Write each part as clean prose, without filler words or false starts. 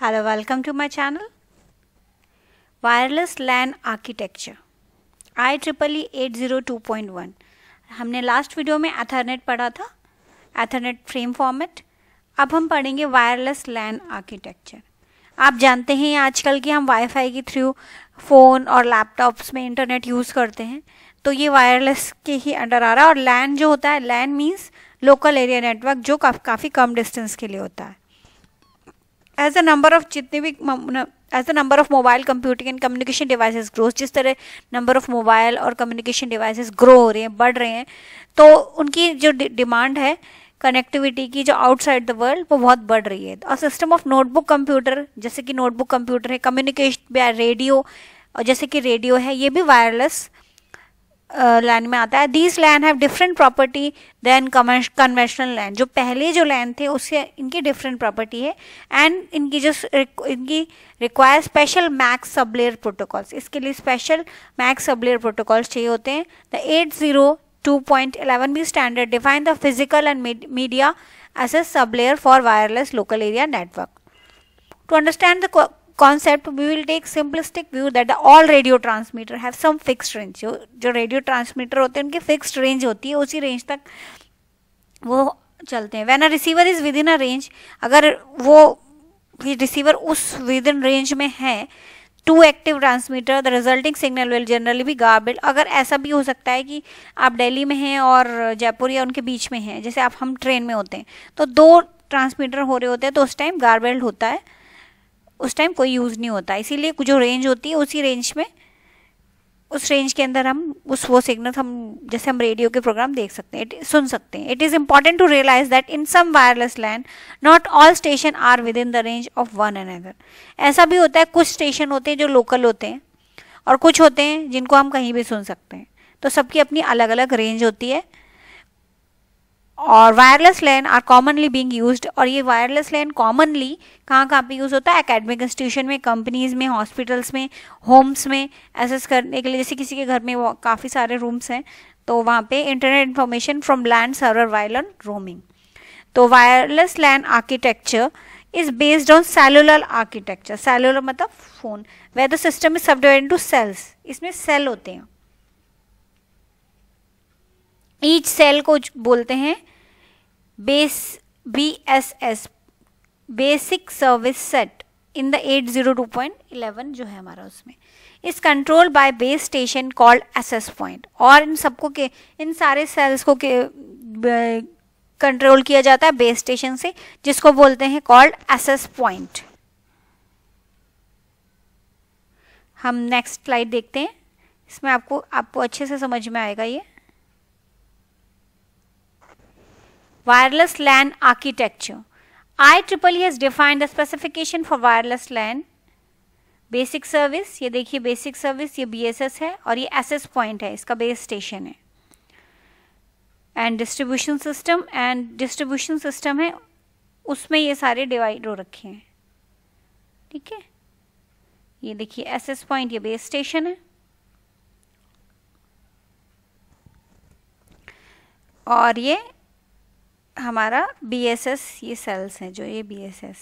Hello, welcome to my channel. Wireless LAN Architecture IEEE 802.1। हमने last video में Ethernet पढ़ा था, एथरनेट फ्रेम फॉर्मेट। अब हम पढ़ेंगे वायरलेस LAN आर्किटेक्चर। आप जानते हैं आजकल कि हम वाईफाई के थ्रू फ़ोन और लैपटॉप्स में इंटरनेट यूज़ करते हैं, तो ये वायरलेस के ही अंडर आ रहा है। और LAN जो होता है, LAN means local area network, जो काफ़ी कम डिस्टेंस के लिए होता है। As a number of mobile computing and communication devices grows, जिस तरह नंबर ऑफ मोबाइल और कम्युनिकेशन डिवाइसेस ग्रो हो रहे हैं, बढ़ रहे हैं, तो उनकी जो डिमांड है कनेक्टिविटी की, जो आउटसाइड द वर्ल्ड, वो बहुत बढ़ रही है। और सिस्टम ऑफ नोटबुक कंप्यूटर, जैसे कि नोटबुक कंप्यूटर है, कम्युनिकेशन बाय रेडियो, और जैसे कि रेडियो है, ये भी वायरलेस LAN में आता है। These LAN have different property than conventional LAN। जो पहले जो LAN थे उससे इनकी डिफरेंट प्रॉपर्टी है, एंड इनकी require special MAC sub layer protocols. इसके लिए special MAC sub layer protocols चाहिए होते हैं। The 802.11b standard define the physical and media as a sub layer for wireless local area network. To understand the concept, we will take simplistic view that the all radio transmitter have some fixed range। जो radio transmitter होते हैं उनकी fixed range होती है, उसी range तक वो चलते हैं। When a receiver is within a range, अगर वो रिसीवर उस within रेंज में है, two active transmitter, the resulting signal will generally भी गार्बल्ड। अगर ऐसा भी हो सकता है कि आप दिल्ली में हैं और जयपुर या उनके बीच में हैं, जैसे हम ट्रेन में होते हैं, तो दो ट्रांसमीटर हो रहे होते हैं, तो उस टाइम गार्बल्ड होता है, उस टाइम कोई यूज़ नहीं होता। इसीलिए जो रेंज होती है उसी रेंज में, उस रेंज के अंदर हम वो सिग्नल जैसे हम रेडियो के प्रोग्राम देख सकते हैं, सुन सकते हैं। It is important to realise that in some wireless LAN not all station are within the range of one another. ऐसा भी होता है, कुछ स्टेशन होते हैं जो लोकल होते हैं और कुछ होते हैं जिनको हम कहीं भी सुन सकते हैं, तो सबकी अपनी अलग अलग रेंज होती है। और wireless LAN are commonly being used, और ये वायरलेस LAN कॉमनली कहाँ पे यूज़ होता है? एकेडमिक इंस्टीट्यूशन में, कंपनीज में, हॉस्पिटल्स में, होम्स में एक्सेस करने के लिए। जैसे किसी के घर में वो काफ़ी सारे रूम्स हैं, तो वहाँ पे internet information from land server while on roaming. तो wireless LAN architecture is based on cellular architecture. Cellular मतलब phone, where the system is subdivided into cells. इसमें सेल होते हैं, ईच सेल को बोलते हैं BSS, basic service set, in the 802.11 जो है हमारा, उसमें इस control by base station called access point. और इन सारे सेल्स को कंट्रोल किया जाता है बेस स्टेशन से, जिसको बोलते हैं कॉल्ड एक्सेस पॉइंट। हम नेक्स्ट स्लाइड देखते हैं, इसमें आपको अच्छे से समझ में आएगा ये wireless LAN architecture। IEEE has defined the specification for wireless LAN। Basic service, ये देखिए बेसिक सर्विस, ये BSS है, और ये एक्सेस पॉइंट है, इसका बेस स्टेशन है। एंड डिस्ट्रीब्यूशन सिस्टम है, उसमें ये सारे डिवाइड हो रखे हैं, ठीक है। ये देखिए एक्सेस पॉइंट, ये बेस स्टेशन है, और ये हमारा BSS, ये सेल्स हैं जो ये BSS।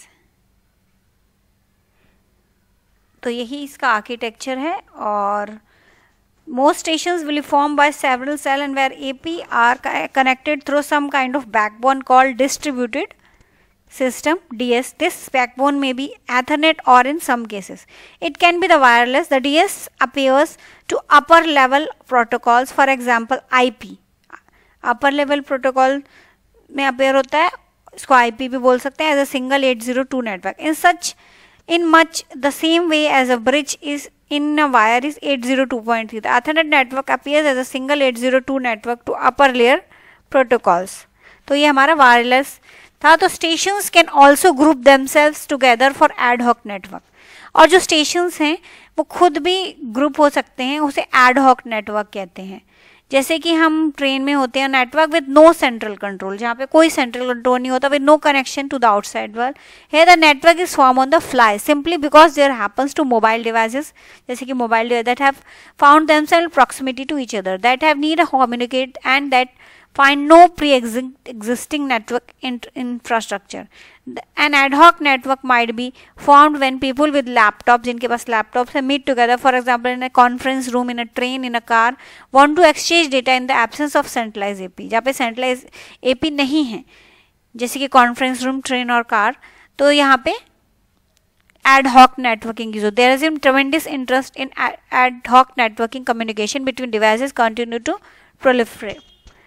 तो यही इसका आर्किटेक्चर है। और most stations will form by several cell and where AP are connected through some kind of backbone called distributed system DS। This backbone may be Ethernet, or in some cases it can be the wireless. The DS appears to upper level protocols, for example IP। upper level protocol में appear होता है, इसको IP भी बोल सकते हैं, as a single 802 network. In much the same way as a bridge is in a wire is 802.3। The ethernet network appears as a single 802 network to upper layer protocols. तो ये हमारा वायरलेस था। तो stations can also group themselves together for ad hoc network. और जो stations हैं वो खुद भी ग्रुप हो सकते हैं, उसे एड हॉक नेटवर्क कहते हैं। जैसे कि हम ट्रेन में होते हैं, network with no central control, जहाँ पे कोई सेंट्रल कंट्रोल नहीं होता, with no connection to the outside world. Here the network is form on the fly simply because there happens to mobile devices, जैसे कि mobile device that have found themselves proximity to each other, that have need a communicate, and that find no pre-existing network infrastructure. An ad hoc network might be formed when people with laptops, जिनके पास laptops है, meet together, for example in a conference room, in a train, in a car, want to exchange data in the absence of centralized AP. जहाँ पे centralized AP नहीं है, जैसे कि conference room, train और car, तो यहाँ पे ad hoc networking use. There is a tremendous interest in ad hoc networking. Communication between devices continue to proliferate.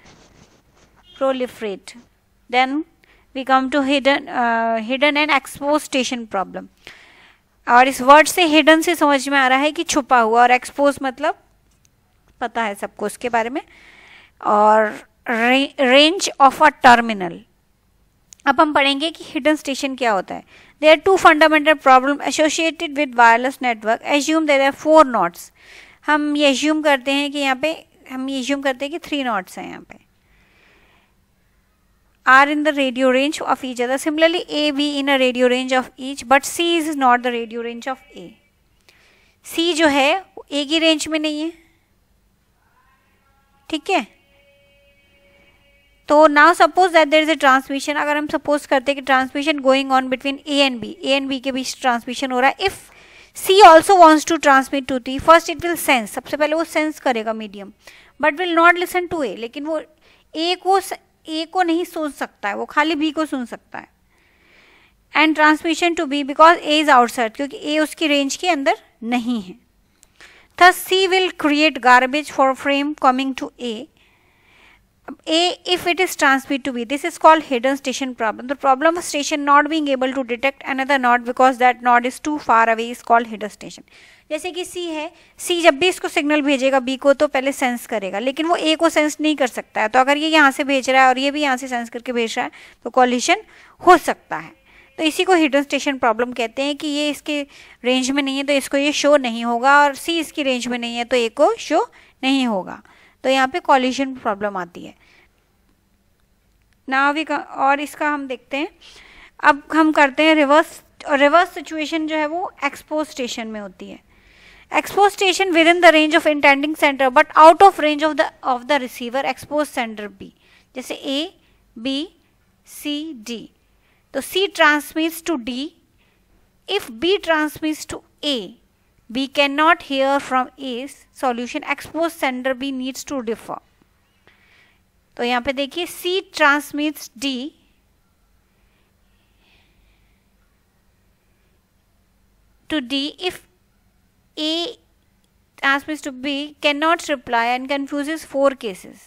Then we come to hidden and exposed station problem. और इस word से hidden से समझ में आ रहा है कि छुपा हुआ, और एक्सपोज मतलब पता है सबको उसके बारे में. और रेंज ऑफ अ टर्मिनल. अब हम पढ़ेंगे कि हिडन स्टेशन क्या होता है. There are two fundamental problems associated with wireless network. Assume there are 4 nodes. हम ये assume करते हैं कि यहाँ पे हम ये assume करते हैं कि 3 nodes हैं यहाँ पे. Are in the radio range of each other. Similarly, A, B in a radio range of each, but C is not the radio range of A. C जो है A की रेंज में नहीं है, ठीक है. तो now suppose that there is a transmission. अगर हम सपोज करते हैं कि transmission going on between A and B के बीच ट्रांसमिशन हो रहा है. If C also wants to transmit to T, first it will sense, सबसे पहले वो सेंस करेगा medium, but will not listen to A. लेकिन वो ए को नहीं सुन सकता है, वो खाली बी को सुन सकता है. And transmission to B because A is outside, क्योंकि ए उसकी रेंज के अंदर नहीं है. Thus C will create garbage for frame coming to A if it is transmit to B. This is called hidden station problem. The problem of station not being able to detect another node because that node is too far away is called hidden station. जैसे कि C है, C जब भी इसको signal भेजेगा B को तो पहले सेंस करेगा, लेकिन वो A को सेंस नहीं कर सकता है. तो अगर ये यहाँ से भेज रहा है और ये भी यहाँ से सेंस करके भेज रहा है तो कॉलिशन हो सकता है. तो इसी को हिडन स्टेशन प्रॉब्लम कहते हैं कि ये इसके रेंज में नहीं है तो इसको ये शो नहीं होगा, और C इसकी रेंज में नहीं है तो A को शो नहीं होगा. तो यहाँ पे कॉलिशन प्रॉब्लम आती है ना भी. और इसका हम देखते हैं. अब हम करते हैं रिवर्स सिचुएशन जो है वो एक्सपोज स्टेशन में होती है. Expose station within the range of intending center but out of range of the receiver expose center B. जैसे ए बी सी डी, तो C transmits to D. If B transmits to A, B cannot hear from A's solution. Exposed sender B needs to differ. तो यहाँ पे देखिए C transmits D to D. If A transmits to B, cannot reply and confuses 4 cases.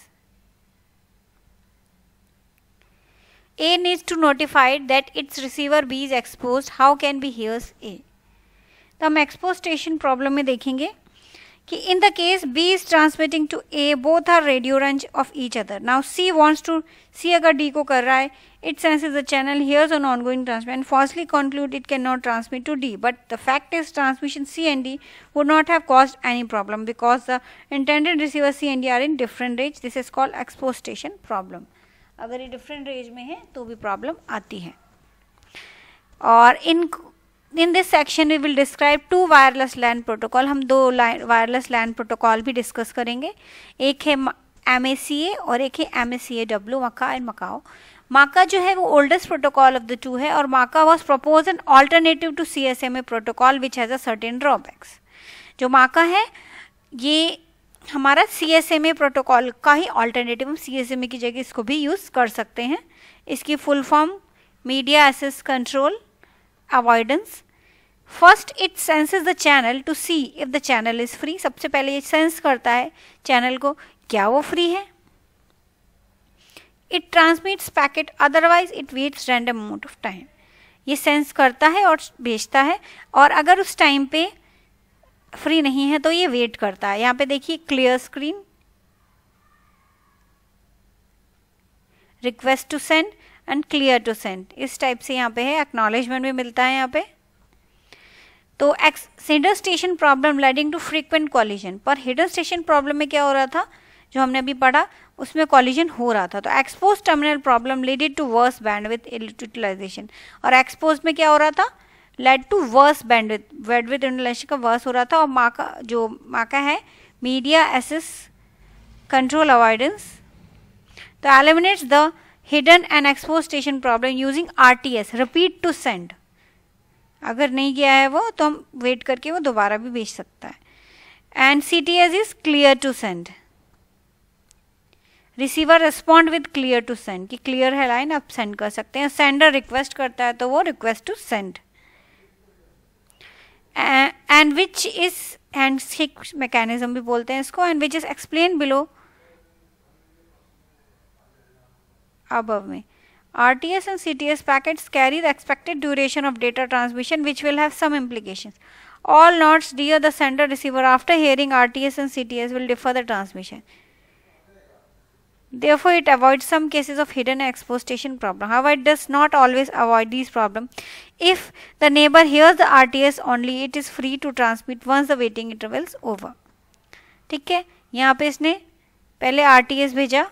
A needs to notify that its receiver B is exposed. How can B hears A? तो हम expose station problem में देखेंगे कि in the case B is transmitting to A, both are radio range of each other. Now C wants to, C अगर D को कर रहा है, it senses the channel, hears an ongoing transmission, falsely conclude it can not transmit to D. But the fact is transmission C and D would not have caused any problem because the intended receiver C and D are in different range. This is called expose station problem. अगर ये different range में है तो भी problem आती है. और in this section we will describe 2 wireless LAN protocol. हम 2 wireless LAN protocol भी डिस्कस करेंगे. एक है MACA और एक है MACAW, MACA एंड Macao. MACA जो है वो oldest protocol of the 2 है, और MACA was proposed an alternative to CSMA protocol which has a certain drawbacks. जो MACA है ये हमारा CSMA प्रोटोकॉल का ही ऑल्टरनेटिव, हम CSMA की जगह इसको भी यूज़ कर सकते हैं. इसकी full form media access control avoidance. First it senses the channel to see if the channel is free. सबसे पहले ये सेंस करता है चैनल को, क्या वो फ्री है. It transmits packet, otherwise it waits random amount of time. ये सेंस करता है और भेजता है, और अगर उस टाइम पे फ्री नहीं है तो ये वेट करता है. यहाँ पे देखिए clear screen, request to send and clear to send, इस टाइप से यहाँ पे है. एक्नॉलेजमेंट भी मिलता है यहाँ पे. तो hidden station problem leading to frequent collision. पर हिडन स्टेशन प्रॉब्लम में क्या हो रहा था, जो हमने अभी पढ़ा उसमें कॉलिजन हो रहा था. तो expose terminal problem leaded to worse bandwidth utilization. और एक्सपोज में क्या हो रहा था, led to worse bandwidth utilization का वर्स हो रहा था. और माका है मीडिया एक्सेस कंट्रोल अवॉइडेंस. तो eliminates the hidden and exposed station problem using RTS, repeat to send. अगर नहीं गया है वो तो हम वेट करके वो दोबारा भी भेज सकता है. And CTS is clear to send. Receiver respond with clear to send, कि क्लियर है लाइन, आप सेंड कर सकते हैं. सेंडर रिक्वेस्ट करता है तो वो request to send. And which is handshake mechanism भी बोलते हैं इसको, and which is explain below above में. RTS and CTS packets carry the expected duration of data transmission, which will have some implications. All nodes near the sender receiver after hearing RTS and CTS will defer the transmission. Therefore, it avoids some cases of hidden and exposed station problem. However, it does not always avoid these problems. If the neighbor hears the RTS only, it is free to transmit once the waiting interval is over. ठीक है, यहाँ पे इसने पहले RTS भेजा,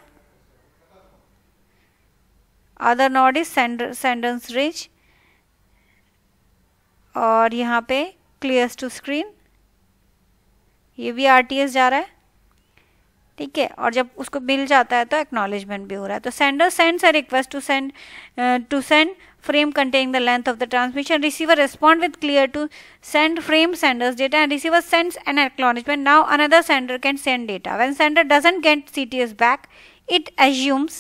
other node is sender's range, और यहाँ पे क्लियर्स टू स्क्रीन, ये भी RTS जा रहा है. ठीक है, और जब उसको मिल जाता है तो एक्नॉलेजमेंट भी हो रहा है. तो sender sends a request to send frame containing the length of the transmission. Receiver respond with clear to send frame senders data, and receiver sends an acknowledgement. Now another sender can send data. When sender doesn't get CTS back, it assumes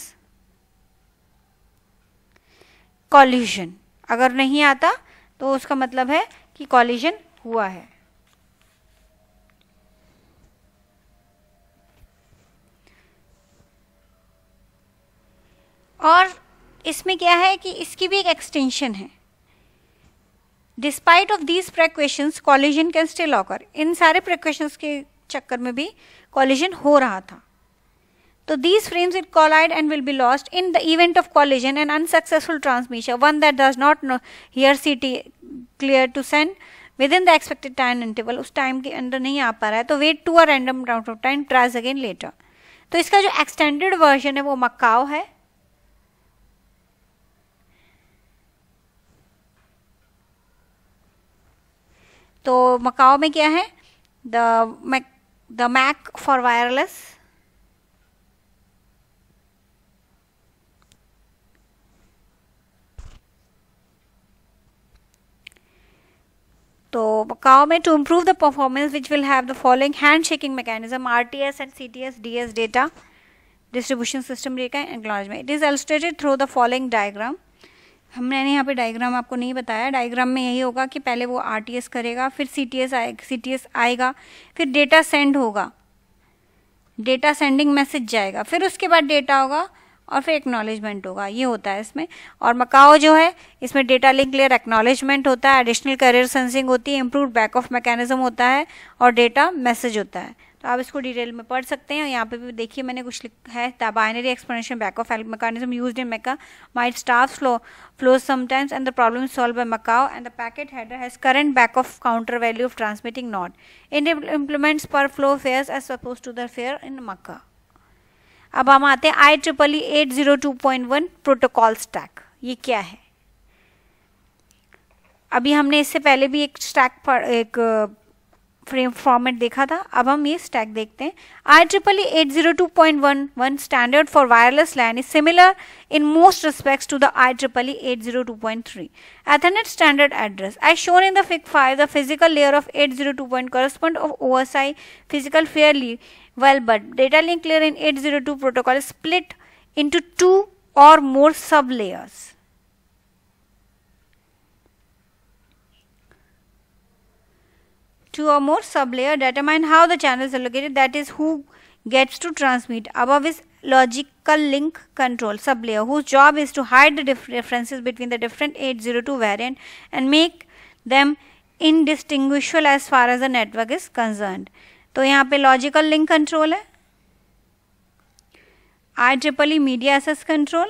collision. अगर नहीं आता तो उसका मतलब है कि collision हुआ है. और इसमें क्या है कि इसकी भी एक एक्सटेंशन है. Despite of these precautions collision can still occur. इन सारे प्रिकॉशंस के चक्कर में भी कॉलिजन हो रहा था. तो these frames will collide and will be lost in the event of collision and unsuccessful transmission. One that does not know hear CT clear to send within the expected time interval, उस time के अंदर नहीं आ पा रहा है, तो wait to a random amount of time, tries again later. तो इसका जो एक्सटेंडेड वर्जन है वो मकाओ है. तो मकाओ में क्या है, द मैक फॉर वायरलेस, तो मकाओ में to improve the performance which will have the following hand shaking mechanism, RTS and CTS DS data distribution system data acknowledgement. It is illustrated through the following diagram. हमने यहाँ पे diagram आपको नहीं बताया. Diagram में यही होगा कि पहले वो RTS करेगा, फिर CTS आएगा, फिर डेटा सेंड होगा, डेटा सेंडिंग मैसेज जाएगा, फिर उसके बाद डेटा होगा और फिर एक्नॉलेजमेंट होगा. ये होता है इसमें. और मकाओ जो है इसमें डेटा लिंक लेयर एक्नॉलेजमेंट होता है, एडिशनल कैरियर सेंसिंग होती है, इम्प्रूव बैक ऑफ मैकेनिज्म होता है और डेटा मैसेज होता है. तो आप इसको डिटेल में पढ़ सकते हैं. यहाँ पे भी देखिए मैंने कुछ लिखा है, the binary explanation back off mechanism used in Maka might staff flows sometimes and the problem is solved by Macao, and the packet header has current back of counter value of transmitting node. It implements per flow fares as opposed to the fare in Maka. अब हम आते हैं IEEE 802.1 protocol stack. ये क्या है? अभी हमने इससे पहले भी एक स्टैक एक फ्रेम फॉर्मेट देखा था. अब हम ये स्टैक देखते हैं. IEEE 802.11 standard for wireless LAN is similar in most respects to the IEEE 802.3 Ethernet standard address. As shown in the Fig 5, the physical layer of 802. correspond of OSI physical fairly well, but data link layer in 802 protocol is split into two or more sub layers. Two or more sublayer determine how the channels are located, that is who gets to transmit. Above is logical link control sublayer, whose job is to hide the differences between the different 802 variant and make them indistinguishable as far as the network is concerned. तो यहाँ पे logical link control है, IEEE media access control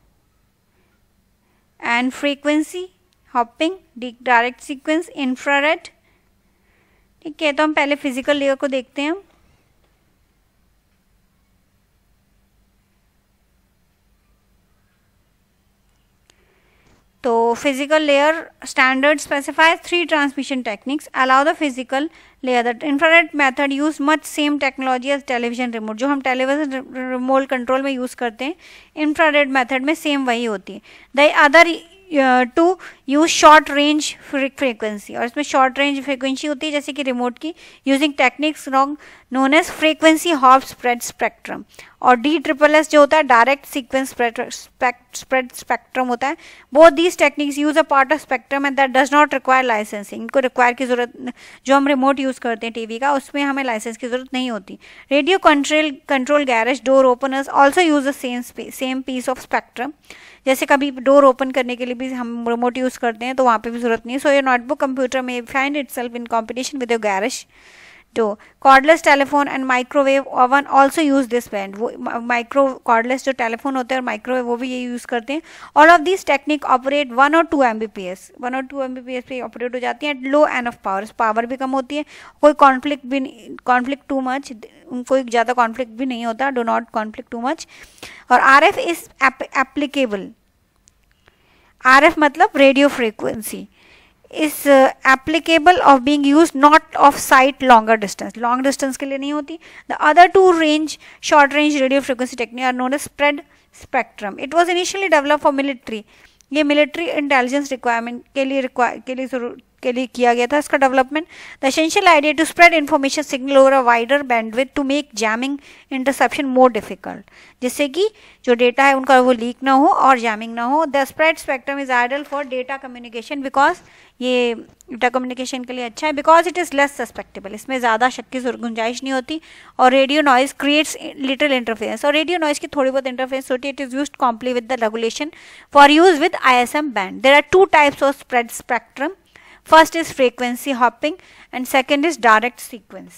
and frequency hopping, direct sequence, infrared. ठीक है, तो हम पहले physical layer को देखते हैं. तो physical layer standard specifies 3 transmission techniques allow the physical layer. The infrared method use much same technology as television remote. जो हम television remote control में use करते हैं, infrared method में same वही होती है. The other to use short range frequency, और इसमें short range frequency होती है जैसे कि remote की, using techniques known as frequency hop spread spectrum. और DSSS जो होता है direct sequence spread spectrum होता है. Both these techniques use a part of spectrum and that does not require licensing. इनको require की जरूरत, जो हम remote use करते हैं टीवी का, उसमें हमें लाइसेंस की जरूरत नहीं होती. Radio control garage door openers also use the same piece of spectrum. जैसे कभी डोर ओपन करने के लिए भी हम रिमोट यूज करते हैं तो वहाँ पे भी जरूरत नहीं है. सो योर नोटबुक कंप्यूटर में find itself in competition with your garage door. Cordless telephone and microwave oven also use this band. वो माइक्रो कॉर्डलेस जो टेलीफोन होते हैं और माइक्रोवेव वो भी ये यूज करते हैं. All of this technique operate 1 और 2 Mbps. 1 और 2 Mbps पे ऑपरेट हो जाती है. लो एंड ऑफ पावर भी कम होती है. कोई कॉन्फ्लिक्ट टू मच, कोई ज़्यादा कॉन्फ्लिक्ट भी नहीं होता. Do not conflict too much. और RF इज एप्लीकेबल. RF मतलब radio frequency is applicable of being used not of sight longer distance. Long distance के लिए नहीं होती. The other two short range radio frequency techniques are known as spread spectrum. It was initially developed for military. ये military intelligence requirement के लिए किया गया था इसका development. The essential idea to spread information signal over a wider bandwidth to make jamming interception more difficult, जिससे कि जो डेटा है उनका वो लीक ना हो और जैमिंग ना हो. The spread spectrum is ideal for data communication because ये डेटा कम्युनिकेशन के लिए अच्छा है. Because it is less suspectable. इसमें ज़्यादा शक की गुंजाइश नहीं होती. और radio noise creates little interference. और रेडियो नॉइज की थोड़ी बहुत इंटरफेरेंस होती है. It is used comply with the regulation for use with ISM band. There are 2 types of spread spectrum. First is frequency hopping and second is direct sequence.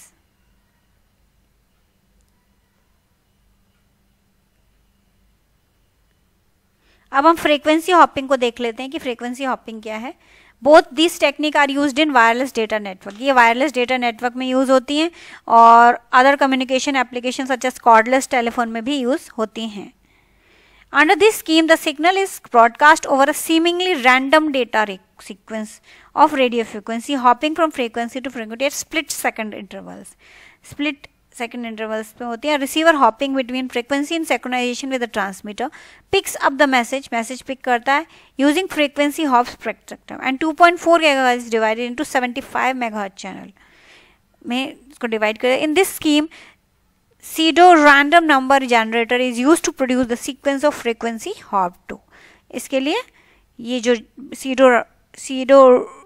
अब हम frequency hopping को देख लेते हैं कि फ्रीक्वेंसी हॉपिंग क्या है. Both this technique are used in wireless data network. ये वायरलेस डेटा नेटवर्क में यूज होती हैं और other communication application such as cordless telephone में भी यूज होती हैं. Under this scheme, the signal is broadcast over a seemingly random data sequence of radio frequency, hopping from frequency to frequency at split second intervals. Split second intervals पे होती है. Receiver hopping between frequency and synchronization with the transmitter picks up the message pick करता है using frequency hop spectrum and 2.4 GHz is divided into 75 MHz channel में इसको divide करें. In this scheme, pseudo random number generator is used to produce the sequence of frequency hop to. इसके लिए ये जो pseudo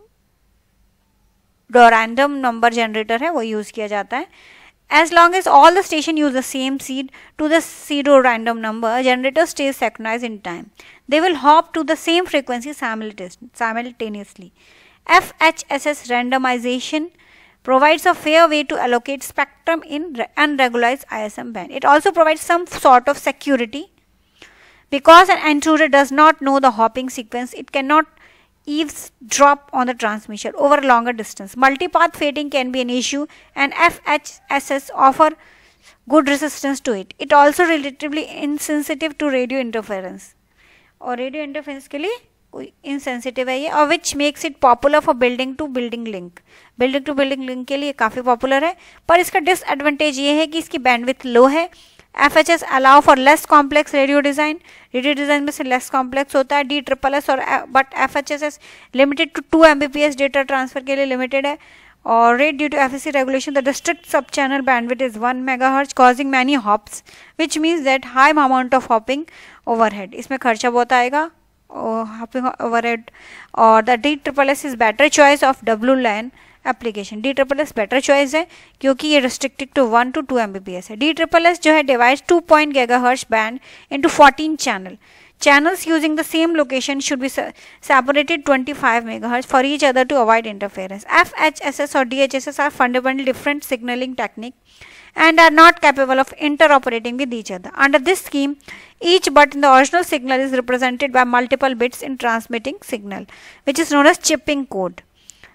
random number generator है वो use किया जाता है. As long as all the station use the same seed to the pseudo random number, generator stays synchronized in time. They will hop to the same frequency simultaneously. FHSS randomization provides a fair way to allocate spectrum in unregularized ISM band. It also provides some sort of security. Because an intruder does not know the hopping sequence, it cannot eavesdrop on the transmission over a longer distance. Multipath fading can be an issue and FHSS offer good resistance to it. It also relatively insensitive to radio interference. और radio interference के लिए कोई insensitive है ये, और which makes it popular for building to building link. Building to building link के लिए काफ़ी popular है, पर इसका disadvantage ये है कि इसकी bandwidth low है. FHS allow for less complex radio design. Radio design में से less complex होता है. DSSS और but FHSS limited to 2 Mbps data transfer के लिए limited है. और rate due to FCC regulation, the district sub-channel bandwidth is 1 MHz, causing many hops, which means that high amount of hopping overhead. इसमें खर्चा बहुत आएगा hopping overhead. और the DSSS is better choice of WLAN application. DSSS better choice है क्योंकि ये restricted to 1 to 2 Mbps है. DSSS जो है divides 2 GHz band into 14 channels using the same location should be separated 25 MHz for each other to avoid interference. FHSS or DHSS are fundamentally different signaling technique and are not capable of interoperating with each other. Under this scheme, each bit in the original signal is represented by multiple bits in transmitting signal, which is known as chipping code.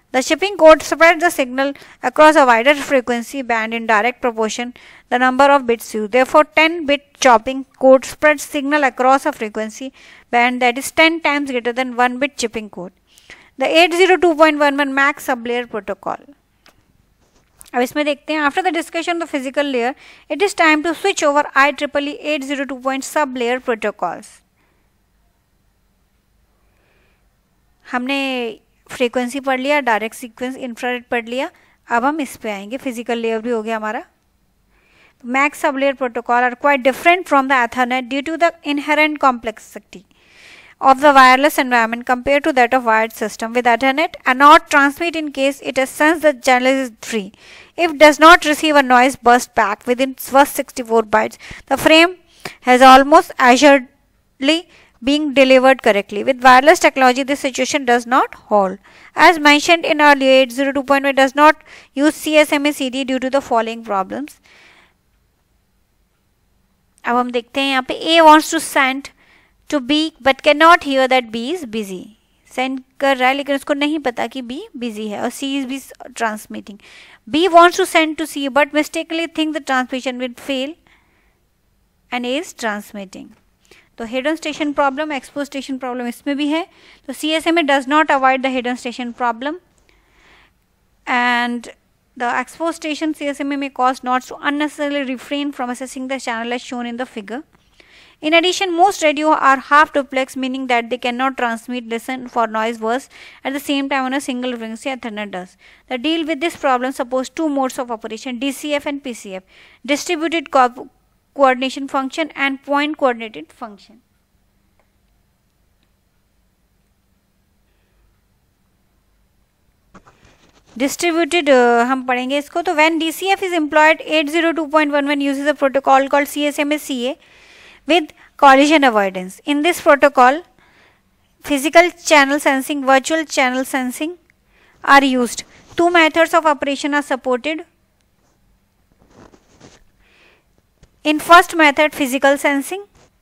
The shipping code spreads the signal across a wider frequency band in direct proportion the number of bits used. Therefore, 10-bit chopping code spreads signal across a frequency band that is 10 times greater than 1-bit chipping code. The 802.11 MAC sublayer protocol. अब इसमें देखते हैं, after the discussion of the physical layer, it is time to switch over IEEE 802. Sublayer protocols. हमने frequency पढ़ लिया, direct sequence, infrared पढ़ लिया. अब हम इस पे आएंगे, फिजिकल लेयर भी हो गया हमारा. MAC sublayer protocol are quite different from the Ethernet due to the inherent complexity of the wireless environment compared to that of wired system. With Ethernet, cannot transmit in case it has sensed the channel is free. If it does not receive a noise burst back within first 64 bytes, the frame has almost assuredly being delivered correctly. With wireless technology, this situation does not hold. As mentioned in earlier, 802.1 does not use CSMA CD due to the following problems. अब हम देखते हैं यहाँ पे A wants to send to B but cannot hear that B is busy. Send कर रहा है लेकिन उसको नहीं पता कि B busy है और C is busy transmitting. B wants to send to C but mistakenly think the transmission will fail and A is transmitting. तो hidden station problem, exposed station problem इसमें भी है. तो CSMA does not avoid the hidden station problem, and the exposed station CSMA may cause nodes to unnecessarily refrain from accessing the channel as shown in the figure. In addition, most radio are half duplex, meaning that they cannot transmit, listen for noise bursts at the same time on a single frequency. Ethernet does. The deal with this problem suppose two modes of operation, DCF and PCF, distributed coordination function and point coordinated function. Distributed हम पढ़ेंगे इसको. तो when DCF is employed, 802.11 uses a protocol called CSMA-CA with collision avoidance. In this protocol, physical channel sensing, virtual channel sensing are used. Two methods of operation are supported. In first method, physical sensing,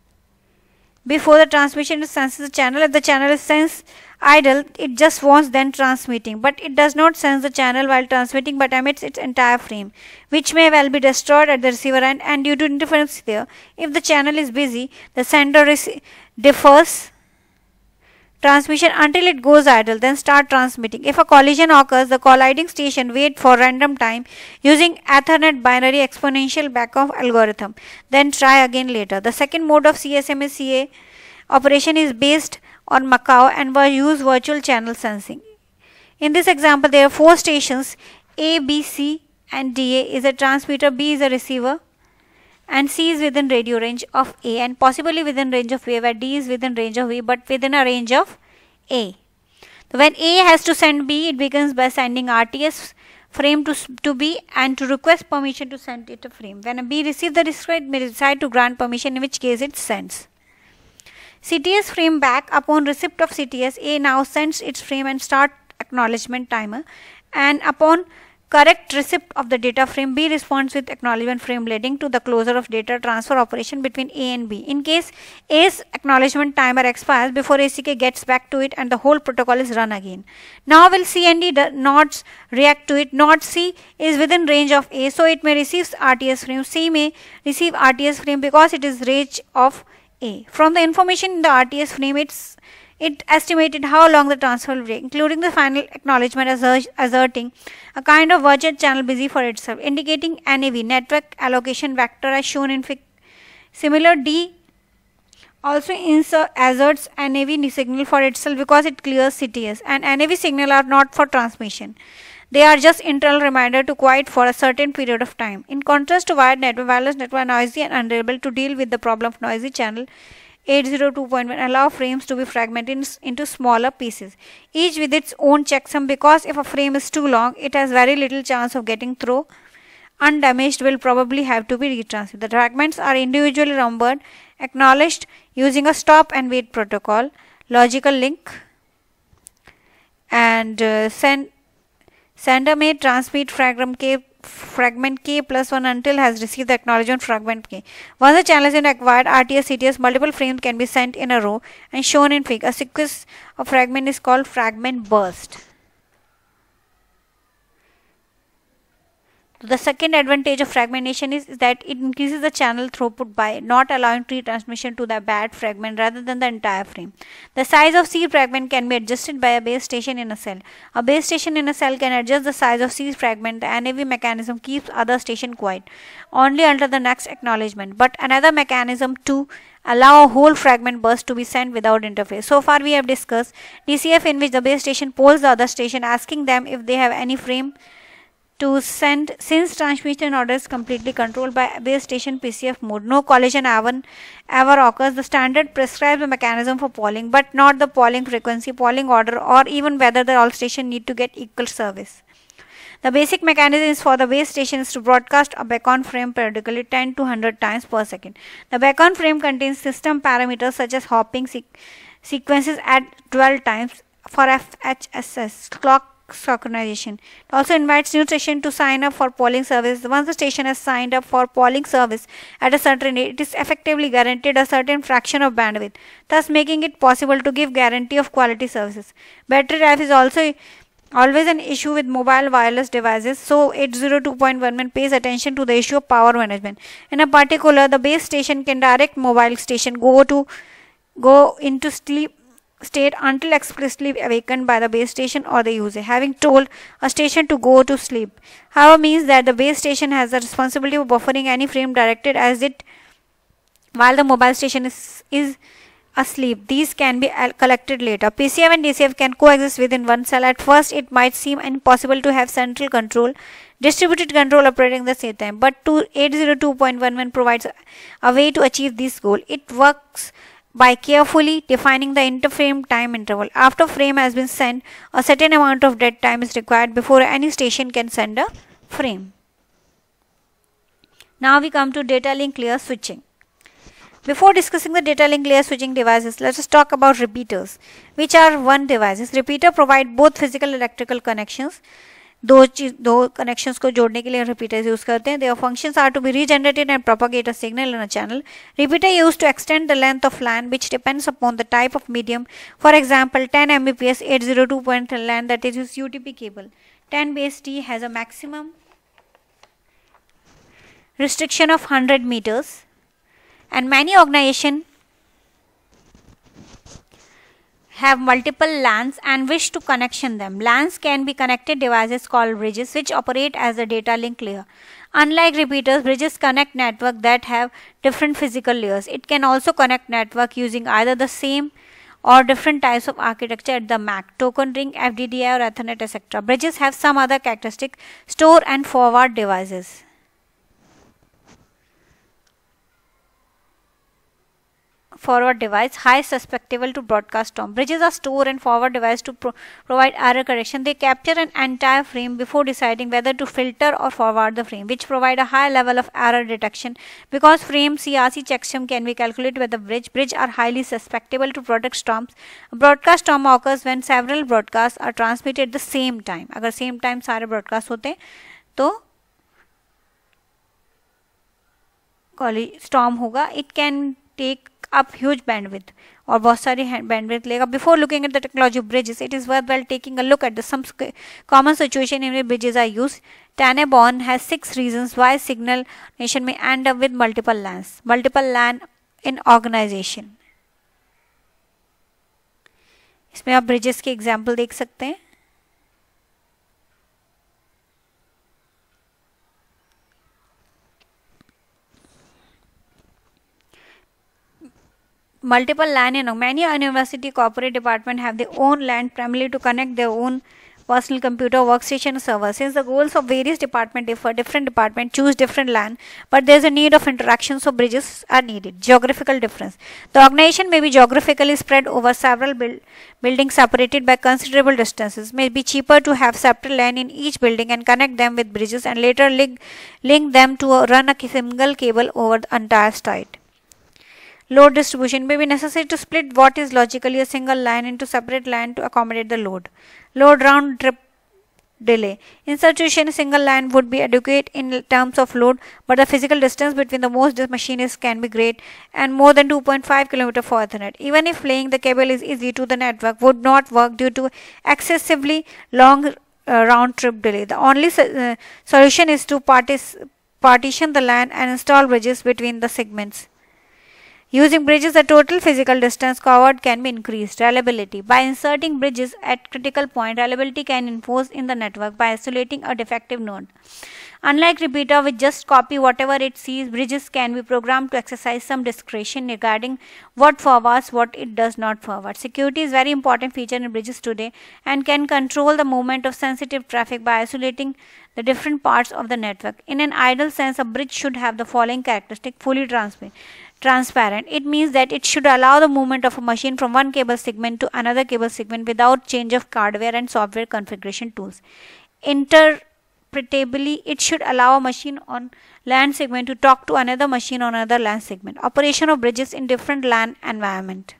before the transmission it senses the channel. If the channel is sensed idle, it just wants then transmitting, but it does not sense the channel while transmitting but emits its entire frame, which may well be destroyed at the receiver end, and due to interference there, if the channel is busy, the sender defers transmission until it goes idle, then start transmitting. If a collision occurs, the colliding station wait for random time using Ethernet binary exponential backoff algorithm, then try again later. The second mode of CSMA-CA operation is based on Macau and will use virtual channel sensing. In this example, there are four stations, A, B, C and D. A is a transmitter, B is a receiver, and C is within radio range of A and possibly within range of A, where D is within range of B but within a range of A. So when A has to send B, it begins by sending RTS frame to B and to request permission to send it a frame. When a B receives the request, it may decide to grant permission, in which case it sends CTS frame back. Upon receipt of CTS, A now sends its frame and start acknowledgement timer, and upon correct receipt of the data frame, B responds with acknowledgement frame, leading to the closure of data transfer operation between A and B. In case A's acknowledgement timer expires before ACK gets back to it, and the whole protocol is run again. Now will C and D nodes react to it? Node C is within range of A, so it may receive RTS frame. C may receive RTS frame because it is range of A. From the information in the RTS frame, it estimated how long the transfer will take, including the final acknowledgement asserting a kind of virtual channel busy for itself, indicating NAV, network allocation vector, as shown in fig. Similar, D also asserts NAV signal for itself because it clears CTS, and NAV signal are not for transmission. They are just internal reminder to quiet for a certain period of time. In contrast to wired network, wireless network are noisy and unable. To deal with the problem of noisy channel, 802.1 allow frames to be fragmented into smaller pieces, each with its own checksum, because if a frame is too long, it has very little chance of getting through. Undamaged will probably have to be retransmitted. The fragments are individually numbered, acknowledged using a stop and wait protocol, logical link, and sender may transmit fragment K plus 1 until has received the acknowledgement fragment K. Once the channel is acquired, RTS, CTS, multiple frames can be sent in a row and shown in fig. A sequence of fragment is called fragment burst. The second advantage of fragmentation is that it increases the channel throughput by not allowing retransmission to the bad fragment rather than the entire frame. The size of seed fragment can be adjusted by a base station in a cell. A base station in a cell can adjust the size of seed fragment. The NAV mechanism keeps other station quiet only until the next acknowledgement, but another mechanism to allow a whole fragment burst to be sent without interface. So far we have discussed DCF, in which the base station polls the other station, asking them if they have any frame to send. Since transmission order is completely controlled by base station PCF mode, no collision ever occurs. The standard prescribes a mechanism for polling, but not the polling frequency, polling order, or even whether the all station need to get equal service. The basic mechanism is for the base station is to broadcast a beacon frame periodically 10 to 100 times per second. The beacon frame contains system parameters such as hopping sequences at 12 times for FHSS clock synchronization. It also invites new station to sign up for polling service. Once the station has signed up for polling service at a certain rate, it is effectively guaranteed a certain fraction of bandwidth, thus making it possible to give guarantee of quality services. Battery life is also always an issue with mobile wireless devices, so 802.11 pays attention to the issue of power management. In a particular, the base station can direct mobile station go into sleep state until explicitly awakened by the base station or the user, having told a station to go to sleep. However, means that the base station has the responsibility of buffering any frame directed as it while the mobile station is asleep. These can be collected later. PCF and DCF can coexist within one cell. At first, it might seem impossible to have central control, distributed control operating at the same time, but 802.11 provides a way to achieve this goal. It works by carefully defining the interframe time interval. After frame has been sent, a certain amount of dead time is required before any station can send a frame. Now we come to data link layer switching. Before discussing the data link layer switching devices, let us talk about repeaters, which are one devices. Repeater provide both physical and electrical connections. दो connections को जोड़ने के लिए repeaters use करते हैं. Their functions are to be regenerated and propagate a signal in a channel. Repeater used to extend the length of LAN, which depends upon the type of medium. For example, 10 Mbps 802.10 LAN, that is UTP cable. 10 base T has a maximum restriction of 100 meters, and many organizations have multiple LANs and wish to connection them. LANs can be connected devices called bridges, which operate as a data link layer. Unlike repeaters, bridges connect networks that have different physical layers. It can also connect network using either the same or different types of architecture at the MAC, token ring, FDDI, or Ethernet, etc. Bridges have some other characteristic: store and forward devices. Forward device, high susceptible to broadcast storm. Bridges are store and forward device to provide error correction. They capture an entire frame before deciding whether to filter or forward the frame, which provide a high level of error detection. Because frame CRC checksum can be calculated with the bridge are highly susceptible to broadcast storms. A broadcast storm occurs when several broadcasts are transmitted at the same time. अगर same time सारे broadcast होते हैं तो storm होगा. It can take up huge bandwidth और बहुत सारी bandwidth लेगा. Before looking at the technology of bridges, it is worthwhile taking a look at some common situation in which bridges are used. Tannebaum has 6 reasons why signal nation may end up with multiple LANs. Multiple LAN in organization. इसमें आप bridges के example देख सकते हैं. Multiple LAN, many university corporate department have their own LAN primarily to connect their own personal computer, workstation, server. Since the goals of various departments differ, different departments choose different LAN, but there is a need of interaction, so bridges are needed. Geographical difference. The organization may be geographically spread over several buildings separated by considerable distances. May be cheaper to have separate LAN in each building and connect them with bridges and later link them to run a single cable over the entire site. Load distribution may be necessary to split what is logically a single line into separate line to accommodate the load. Load round trip delay. In such situation, a single line would be adequate in terms of load, but the physical distance between the most machines can be great and more than 2.5 km for Ethernet. Even if laying the cable is easy to the network would not work due to excessively long round trip delay. The only solution is to partition the LAN and install bridges between the segments. Using bridges, the total physical distance covered can be increased. Reliability. By inserting bridges at critical point, reliability can enforce in the network by isolating a defective node. Unlike repeater which just copy whatever it sees, bridges can be programmed to exercise some discretion regarding what forwards, what it does not forward. Security is a very important feature in bridges today and can control the movement of sensitive traffic by isolating the different parts of the network. In an ideal sense, a bridge should have the following characteristic: fully transparent. It means that it should allow the movement of a machine from one cable segment to another cable segment without change of hardware and software configuration tools. Interpretably, it should allow a machine on LAN segment to talk to another machine on another LAN segment. Operation of bridges in different LAN environment.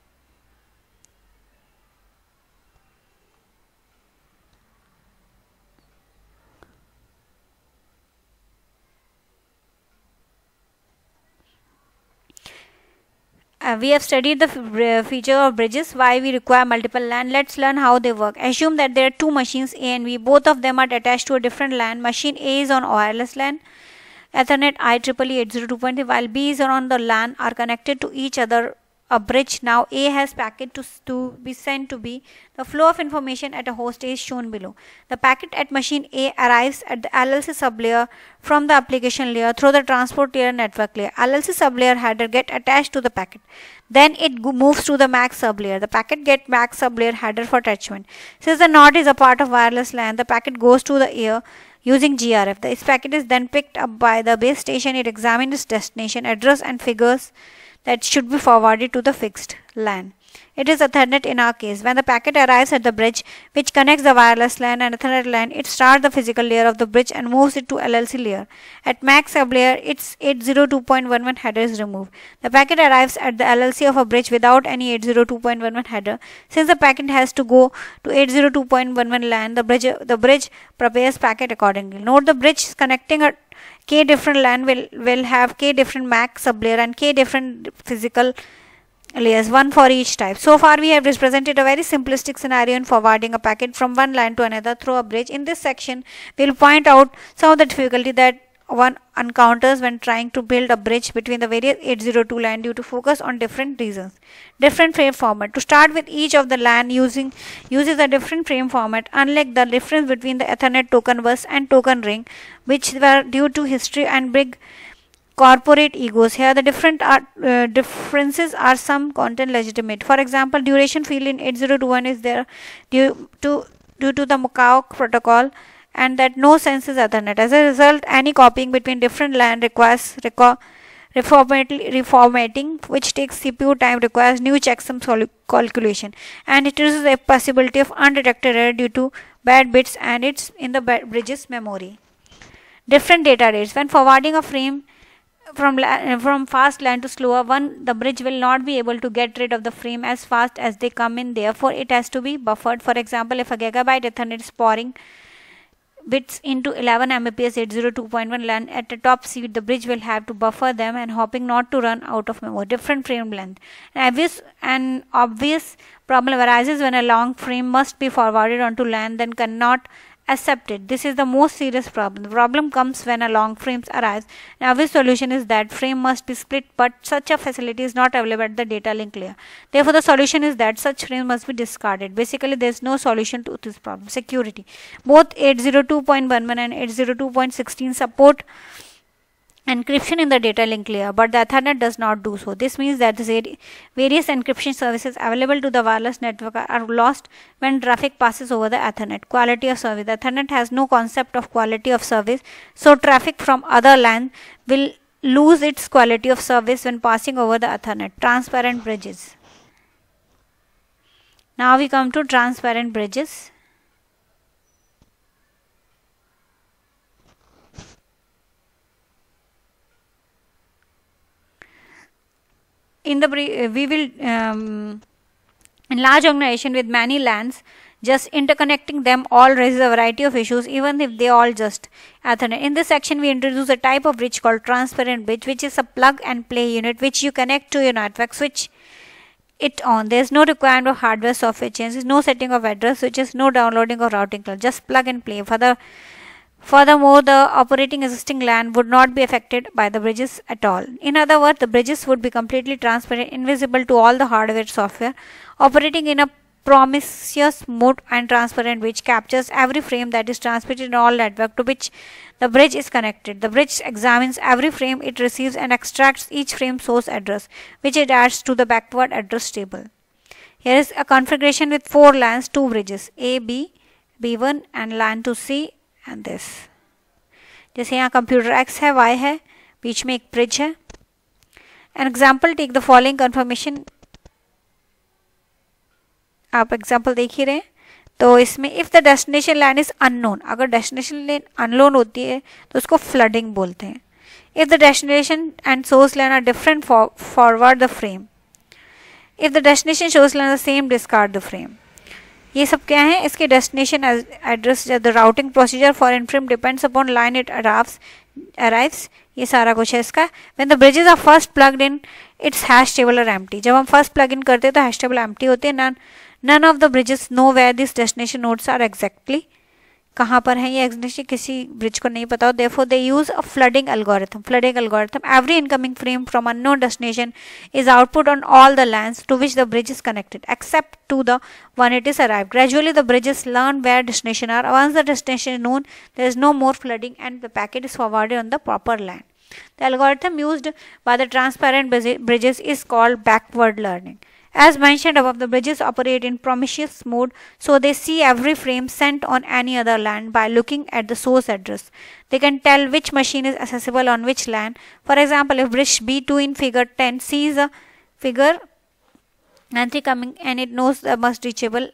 We have studied the feature of bridges, why we require multiple LAN. Let's learn how they work. Assume that there are two machines A and B. Both of them are attached to a different LAN. Machine A is on wireless LAN, Ethernet IEEE 802.3, while B is on the LAN are connected to each other a bridge. Now A has packet to be sent to B. The flow of information at a host A is shown below. The packet at machine A arrives at the LLC sublayer from the application layer through the transport layer network layer. LLC sublayer header get attached to the packet. Then it moves to the MAC sublayer. The packet get MAC sublayer header for attachment. Since the node is a part of wireless LAN, the packet goes to the air using GRF. This packet is then picked up by the base station. It examines its destination address and figures that should be forwarded to the fixed LAN. It is Ethernet in our case. When the packet arrives at the bridge which connects the wireless LAN and Ethernet LAN, it starts the physical layer of the bridge and moves it to LLC layer. At MAC sublayer, its 802.11 header is removed. The packet arrives at the LLC of a bridge without any 802.11 header. Since the packet has to go to 802.11 LAN, the bridge prepares packet accordingly. Note the bridge connecting a K different LAN will have K different MAC sublayer and K different physical layers, one for each type. So far we have represented a very simplistic scenario in forwarding a packet from one LAN to another through a bridge. In this section we will point out some of the difficulty that one encounters when trying to build a bridge between the various 802 LAN due to focus on different reasons. Different frame format. To start with, each of the LAN uses a different frame format. Unlike the difference between the Ethernet token bus and token ring, which were due to history and big corporate egos, here the differences are some content legitimate. For example, duration field in 8021 is there due to the Macao protocol, and that no sense is Ethernet. As a result, any copying between different LAN requires reformatting, which takes CPU time, requires new checksum calculation, and it is a possibility of undetected error due to bad bits and it's in the bridge's memory. Different data rates. When forwarding a frame from fast LAN to slower one, the bridge will not be able to get rid of the frame as fast as they come in. Therefore, it has to be buffered. For example, if a gigabyte Ethernet is pouring bits into 11 Mbps 802.1 LAN at the top speed, the bridge will have to buffer them and hopping not to run out of memory. Different frame length. An obvious problem arises when a long frame must be forwarded onto LAN then cannot accept it. This is the most serious problem. The problem comes when a long frame arrives. An obvious solution is that frame must be split, but such a facility is not available at the data link layer. Therefore, the solution is that such frame must be discarded. Basically, there is no solution to this problem. Security. Both 802.11 and 802.16 support encryption in the data link layer, but the Ethernet does not do so. This means that the various encryption services available to the wireless network are lost when traffic passes over the Ethernet. Quality of service. The Ethernet has no concept of quality of service, so traffic from other LAN will lose its quality of service when passing over the Ethernet. Transparent bridges. Now we come to transparent bridges. In large organization with many LANs, just interconnecting them all raises a variety of issues, even if they all just Ethernet. In this section, we introduce a type of bridge called transparent bridge, which is a plug and play unit which you connect to your network switch it on. There is no requirement of hardware software changes, no setting of address switches, no downloading of routing code, just plug and play. Furthermore, the operating existing LAN would not be affected by the bridges at all. In other words, the bridges would be completely transparent, invisible to all the hardware software, operating in a promiscuous mode and transparent, which captures every frame that is transmitted in all network to which the bridge is connected. The bridge examines every frame it receives and extracts each frame source address, which it adds to the backward address table. Here is a configuration with 4 LANs, 2 bridges, A, B, B1 and LAN to C and this. जैसे यहाँ computer X है, Y है, बीच में एक bridge है. An example, take the following confirmation. आप example देख ही रहे हैं. तो इसमें if the destination LAN is unknown, अगर डेस्टिनेशन LAN अननोन होती है तो उसको फ्लडिंग बोलते हैं. If the destination and source LAN are different, forward the frame. If the destination source LAN are same, discard the frame. ये सब क्या है? इसके destination address, the routing procedure for in frame depends upon line it arrives. ये सारा कुछ है इसका. When the bridges are first plugged in, its hash table are empty. जब हम फर्स्ट प्लग इन करते हैं तो हैश टेबल एम्प्टी होते हैं. None of the bridges know where this destination nodes are exactly. कहाँ पर है ये एग्जैक्टली किसी ब्रिज को नहीं पता हो. Therefore they use a flooding algorithm. Every incoming frame from unknown destination is output on all the LANs to which the bridge is connected, except to the one it is arrived. Gradually, the bridges learn where destination are. Once the destination is known, there is no more flooding and the packet is forwarded on the proper LAN. The algorithm used by the transparent bridges is called backward learning. As mentioned above, the bridges operate in promiscuous mode, so they see every frame sent on any other LAN by looking at the source address. They can tell which machine is accessible on which LAN. For example, if bridge B2 in figure 10 sees a figure entry coming and it knows the most reachable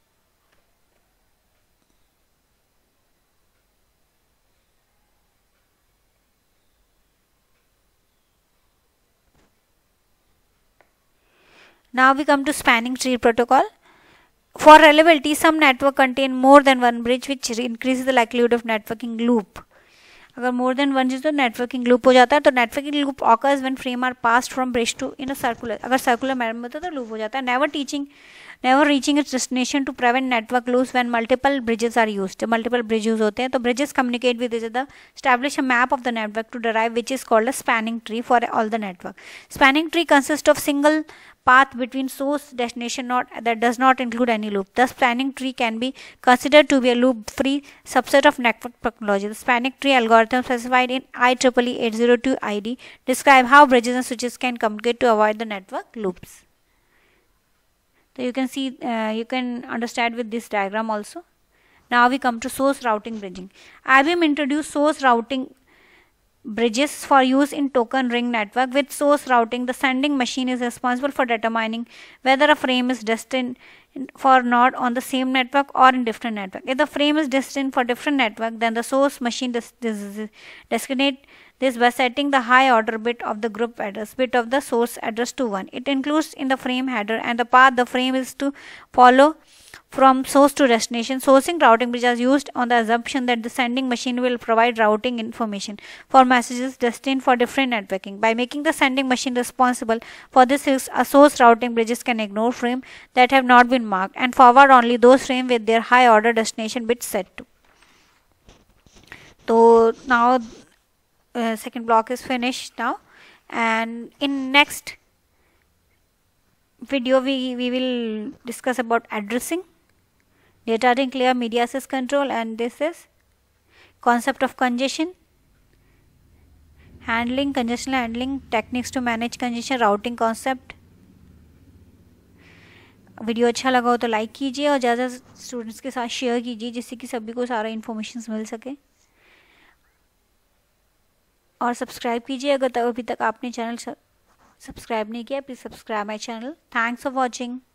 Now we come to spanning tree protocol. For reliability, some network contain more than one bridge, which increases the likelihood of networking loop. अगर more than one है तो networking loop हो जाता है. तो networking loop occurs when frame are passed from bridge to in a circular. अगर circular manner में होता है तो loop हो जाता है. Never reaching its destination to prevent network loops when multiple bridges are used. जब multiple bridges होते हैं तो bridges communicate with each other, establish a map of the network to derive which is called a spanning tree for all the network. Spanning tree consists of single path between source destination node that does not include any loop. Thus, spanning tree can be considered to be a loop-free subset of network topology. The spanning tree algorithm specified in IEEE 802 ID describe how bridges and switches can communicate to avoid the network loops. So you can see, you can understand with this diagram also. Now we come to source routing bridging. IBM introduced source routing bridges for use in token ring network. With source routing, the sending machine is responsible for determining whether a frame is destined for node on the same network or in different network. If the frame is destined for different network, then the source machine designate this by setting the high order bit of the group address bit of the source address to 1. It includes in the frame header and the path the frame is to follow from source to destination. Sourcing routing bridges are used on the assumption that the sending machine will provide routing information for messages destined for different networking. By making the sending machine responsible for this, a source routing bridges can ignore frames that have not been marked and forward only those frames with their high order destination bits set to. So now second block is finished now, and in next video we will discuss about addressing, data link layer, media access control, and this is concept of congestion handling, congestion handling, techniques to manage congestion, routing concept. Video अच्छा लगा हो तो like कीजिए और ज़्यादा students के साथ share कीजिए जिससे कि सभी को सारा इन्फॉर्मेशन मिल सके, और सब्सक्राइब कीजिए अगर अभी तक आपने चैनल सब्सक्राइब नहीं किया, please subscribe my channel. Thanks for watching.